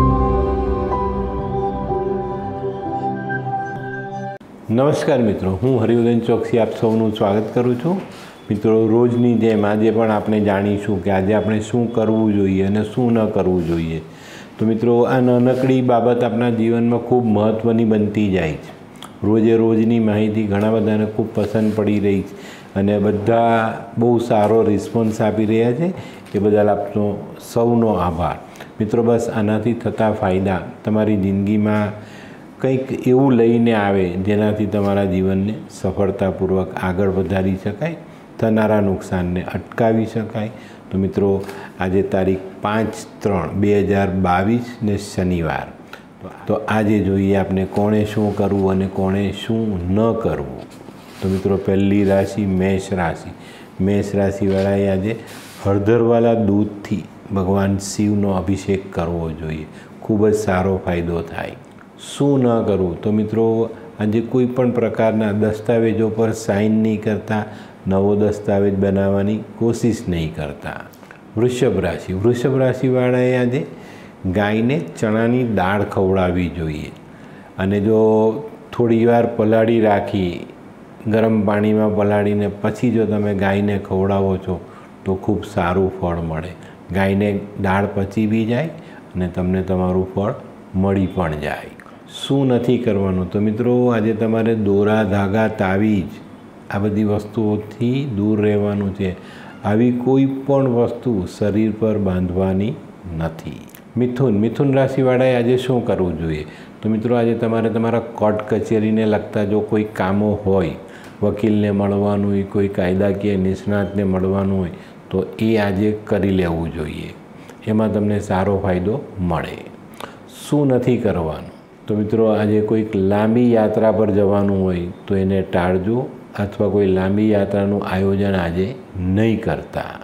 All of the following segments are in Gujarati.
નમસ્કાર મિત્રો, હું હરિવર્ધન ચોકસી આપ સૌનું સ્વાગત કરું છું। મિત્રો, રોજની જેમ આજે પણ આપણે જાણીશું કે આજે આપણે શું કરવું જોઈએ અને શું ન કરવું જોઈએ। તો મિત્રો, આ નાનકડી બાબત આપણા જીવનમાં ખૂબ મહત્ત્વની બનતી જાય છે। રોજે રોજની માહિતી ઘણા બધાને ખૂબ પસંદ પડી રહી છે અને બધા બહુ સારો રિસ્પોન્સ આપી રહ્યા છે। એ બદલ આપનો સૌનો આભાર। મિત્રો, બસ આનાથી થતા ફાયદા તમારી જિંદગીમાં કંઈક એવું લઈને આવે જેનાથી તમારા જીવનને સફળતાપૂર્વક આગળ વધારી શકાય, થનારા નુકસાનને અટકાવી શકાય। તો મિત્રો, આજે તારીખ 5/3/2022 ને શનિવાર। તો આજે જોઈએ આપણે કોણે શું કરવું અને કોણે શું ન કરવું। તો મિત્રો, પહેલી રાશિ મેષ રાશિ। મેષ રાશિવાળાએ આજે હળદરવાળા દૂધથી ભગવાન શિવનો અભિષેક કરવો જોઈએ, ખૂબ જ સારો ફાયદો થાય। શું ન કરવું? તો મિત્રો, આજે કોઈ પણ પ્રકારના દસ્તાવેજો પર સાઇન નહીં કરતા, નવો દસ્તાવેજ બનાવવાની કોશિશ નહીં કરતા। વૃષભ રાશિ। વૃષભ રાશિવાળાએ આજે ગાયને ચણાની દાળ ખવડાવવી જોઈએ અને જો થોડી વાર પલાળી રાખી, ગરમ પાણીમાં પલાળીને પછી જો તમે ગાયને ખવડાવો છો તો ખૂબ સારું ફળ મળે। ગાયને દાળ પચી બી જાય અને તમને તમારું ફળ મળી પણ જાય। શું નથી કરવાનું? તો મિત્રો, આજે તમારે દોરા, ધાગા, તાવીજ આ બધી વસ્તુઓથી દૂર રહેવાનું છે। આવી કોઈ પણ વસ્તુ શરીર પર બાંધવાની નથી। મિથુન રાશિવાળાએ આજે શું કરવું જોઈએ? તો મિત્રો, આજે તમારે તમારા કોર્ટ કચેરીને લગતા જો કોઈ કામો હોય, વકીલને મળવાનું હોય, કોઈ કાયદાકીય નિષ્ણાતને મળવાનું હોય તો એ આજે કરી લેવું જોઈએ, એમાં તમને સારો ફાયદો મળે। શું નથી કરવાનું? તો મિત્રો, આજે કોઈક લાંબી યાત્રા પર જવાનું હોય તો એને ટાળજો અથવા કોઈ લાંબી યાત્રાનું આયોજન આજે નહીં કરતા।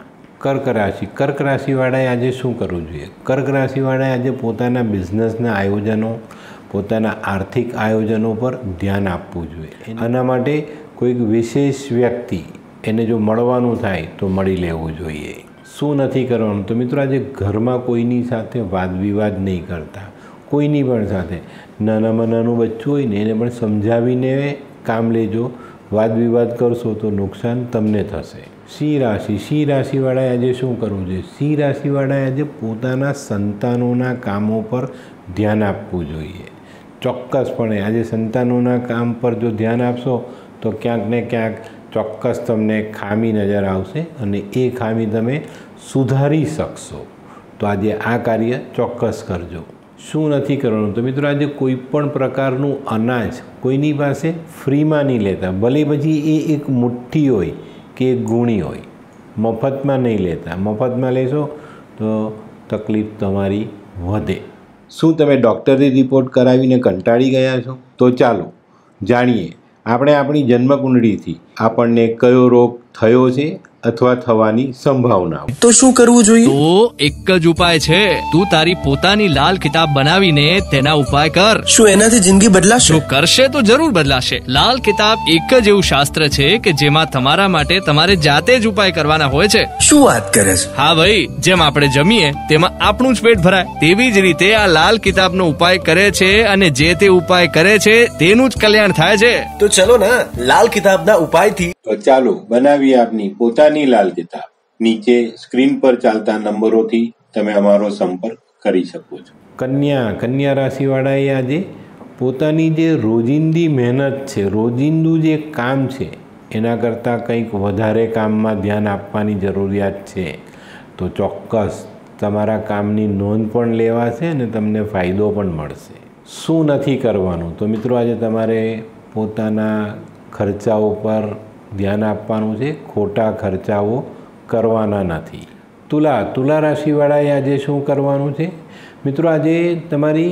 કર્ક રાશિવાળાએ આજે શું કરવું જોઈએ? કર્ક રાશિવાળાએ આજે પોતાના બિઝનેસના આયોજનો, પોતાના આર્થિક આયોજનો પર ધ્યાન આપવું જોઈએ। આના માટે કોઈક વિશેષ વ્યક્તિ એને જો મળવાનું થાય તો મળી લેવું જોઈએ। શું નથી કરવાનું? તો મિત્રો, આજે ઘરમાં કોઈની સાથે વાદ વિવાદ નહીં કરતા, કોઈની પણ સાથે। નાનામાં નાનું બચ્ચું હોય ને એને પણ સમજાવીને કામ લેજો। વાદ વિવાદ કરશો તો નુકસાન તમને થશે। સિંહ રાશિવાળાએ આજે શું કરવું જોઈએ? સિંહ રાશિવાળાએ આજે પોતાના સંતાનોના કામો પર ધ્યાન આપવું જોઈએ। ચોક્કસપણે આજે સંતાનોના કામ પર જો ધ્યાન આપશો તો ક્યાંક ને ક્યાંક ચોક્કસ તમને ખામી નજર આવશે અને એ ખામી તમે સુધારી શકશો। તો આજે આ કાર્ય ચોક્કસ કરજો। શું નથી કરવાનું? તો મિત્રો, આજે કોઈ પણ પ્રકારનું અનાજ કોઈની પાસે ફ્રીમાં નહીં લેતા, ભલે પછી એ એક મુઠ્ઠી હોય કે એક ગુણી હોય, મફતમાં નહીં લેતા। મફતમાં લેશો તો તકલીફ તમારી વધે। શું તમે ડૉક્ટરી રિપોર્ટ કરાવીને કંટાળી ગયા છો? તો ચાલો જાણીએ આપણે આપણી જન્મકુંડળીથી આપણને કયો રોગ થયો છે અથવા થવાની સંભાવનાઓ। તો શું કરવું જોઈએ? તો એક જ ઉપાય છે, તું તારી પોતાની લાલ કિતાબ બનાવીને તેના ઉપાય કર। શું એનાથી જિંદગી બદલાશે? જો કરશે તો જરૂર બદલાશે। લાલ કિતાબ એક જ એવું શાસ્ત્ર છે કે જેમાં તમારા માટે તમારે જાતે જ ઉપાય કરવાના હોય છે। શું વાત કરે છે? હા ભાઈ, જેમ આપણે જમીએ તેમાં આપણું જ પેટ ભરાય, તેવી જ રીતે આ લાલ કિતાબનો ઉપાય કરે છે અને જે તે ઉપાય કરે છે તેનું જ કલ્યાણ થાય છે। તો ચલો ને લાલ કિતાબના ઉપાયથી તો ચાલો બનાવીએ આપની પોતાની લાલ કિતાબ। નીચે સ્ક્રીન પર ચાલતા નંબરોથી તમે અમારો સંપર્ક કરી શકો છો। કન્યા રાશિવાળાએ આજે પોતાની જે રોજિંદી મહેનત છે, રોજિંદું જે કામ છે એના કરતાં કંઈક વધારે કામમાં ધ્યાન આપવાની જરૂરિયાત છે। તો ચોક્કસ તમારા કામની નોંધ પણ લેવાશે અને તમને ફાયદો પણ મળશે। શું નથી કરવાનું? તો મિત્રો, આજે તમારે પોતાના ખર્ચાઓ પર ધ્યાન આપવાનું છે, ખોટા ખર્ચાઓ કરવાના નથી। તુલા રાશિવાળાએ આજે શું કરવાનું છે? મિત્રો, આજે તમારી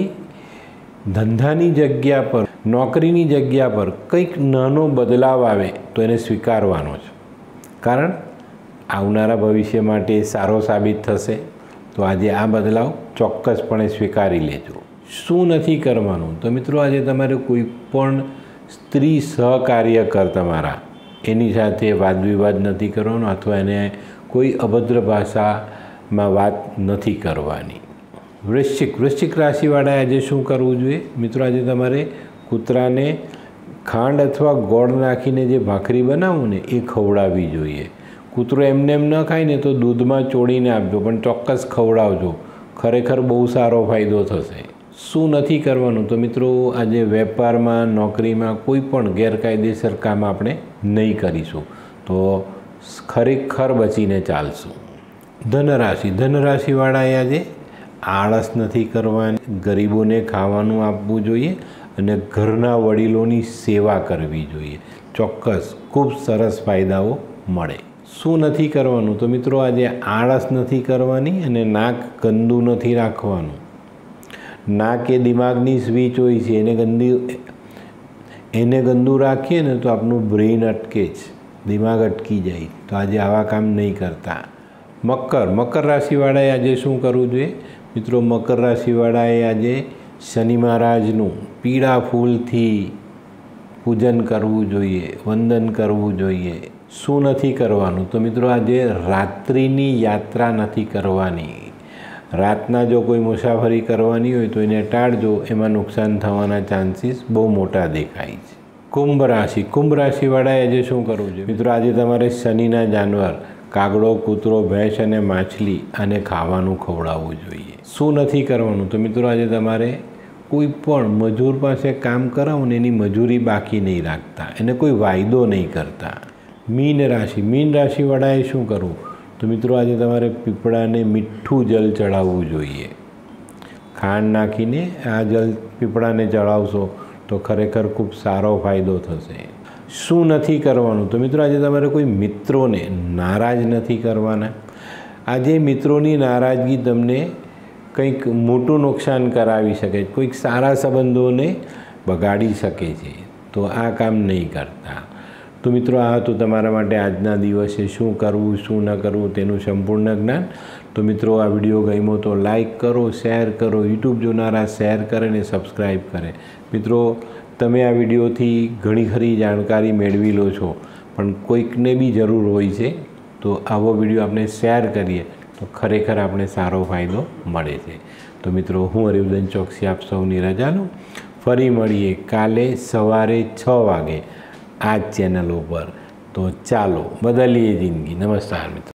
ધંધાની જગ્યા પર, નોકરીની જગ્યા પર કંઈક નાનો બદલાવ આવે તો એને સ્વીકારવાનો છે, કારણ આવનારા ભવિષ્ય માટે સારો સાબિત થશે। તો આજે આ બદલાવ ચોક્કસપણે સ્વીકારી લેજો। શું નથી કરવાનું? તો મિત્રો, આજે તમારે કોઈ પણ સ્ત્રી સહકાર્યકર તમારા એની સાથે વાદ વિવાદ નથી કરવાનો અથવા એને કોઈ અભદ્ર ભાષામાં વાત નથી કરવાની। વૃશ્ચિક રાશિવાળાએ આજે શું કરવું જોઈએ? મિત્રો, આજે તમારે કૂતરાને ખાંડ અથવા ગોળ નાખીને જે ભાખરી બનાવું ને એ ખવડાવવી જોઈએ. કૂતરો એમને એમ ન ખાય ને તો દૂધમાં ચોળીને આપજો, પણ ચોક્કસ ખવડાવજો. ખરેખર બહુ સારો ફાયદો થશે. શું નથી કરવાનું? તો મિત્રો, આજે વેપારમાં, નોકરીમાં કોઈ પણ ગેરકાયદેસર કામ આપણે નહીં કરીશું, તો ખરેખર બચીને ચાલશું. ધનરાશિવાળાએ આજે આળસ નથી કરવાની, ગરીબોને ખાવાનું આપવું જોઈએ અને ઘરના વડીલોની સેવા કરવી જોઈએ. ચોક્કસ ખૂબ સરસ ફાયદાઓ મળે. શું નથી કરવાનું? તો મિત્રો, આજે આળસ નથી કરવાની અને નાક ગંદુ નથી રાખવાનું. નાક એ દિમાગની સ્વિચ હોય છે, એને ગંદુ રાખીએ ને તો આપણું બ્રેઇન અટકે જ, દિમાગ અટકી જાય. તો આજે આવા કામ નહીં કરતા. મકર રાશિવાળાએ આજે શું કરવું જોઈએ? મિત્રો, મકર રાશિવાળાએ આજે શનિ મહારાજનું પીળા ફૂલથી પૂજન કરવું જોઈએ, વંદન કરવું જોઈએ. શું નથી કરવાનું? તો મિત્રો, આજે રાત્રિની યાત્રા નથી કરવાની. રાતના જો કોઈ મુસાફરી કરવાની હોય તો એને ટાળજો, એમાં નુકસાન થવાના ચાન્સીસ બહુ મોટા દેખાય છે. કુંભ રાશિવાળાએ આજે શું કરવું જોઈએ? મિત્રો, આજે તમારે શનિના જાનવર કાગડો, કૂતરો, ભેંસ અને માછલી આને ખાવાનું ખવડાવવું જોઈએ. શું નથી કરવાનું? તો મિત્રો, આજે તમારે કોઈ પણ મજૂર પાસે કામ કરાવો ને એની મજૂરી બાકી નહીં રાખતા, એને કોઈ વાયદો નહીં કરતા. મીન રાશિવાળાએ શું કરવું? તો મિત્રો, આજે તમારે પીપળાને મીઠું જલ ચડાવવું જોઈએ. ખાંડ નાખીને આ જલ પીપળાને ચડાવશો તો ખરેખર ખૂબ સારો ફાયદો થશે. શું નથી કરવાનું? તો મિત્રો, આજે તમારે કોઈ મિત્રોને નારાજ નથી કરવાના. આજે મિત્રોની નારાજગી તમને કંઈક મોટું નુકસાન કરાવી શકે, કોઈક સારા સંબંધોને બગાડી શકે છે, તો આ કામ નહીં કરતા. તો મિત્રો, આ હતું તમારા માટે આજના દિવસે શું કરવું, શું ન કરવું તેનું સંપૂર્ણ જ્ઞાન. તો મિત્રો, આ વિડીયો ગમ્યો તો લાઈક કરો, શેર કરો, યુટ્યુબ જોનારા શેર કરે ને સબસ્ક્રાઈબ કરે. મિત્રો, તમે આ વિડીયોથી ઘણી ખરી જાણકારી મેળવી લો છો, પણ કોઈકને બી જરૂર હોય છે, તો આવો વિડીયો આપણે શેર કરીએ તો ખરેખર આપણે સારો ફાયદો મળે છે. તો મિત્રો, હું હરિવર્ધન ચોકસી આપ સૌની રજા લઉં. ફરી મળીએ કાલે સવારે 6 વાગે આ જ ચેનલ ઉપર. તો ચાલો બદલીએ જિંદગી. નમસ્કાર મિત્રો.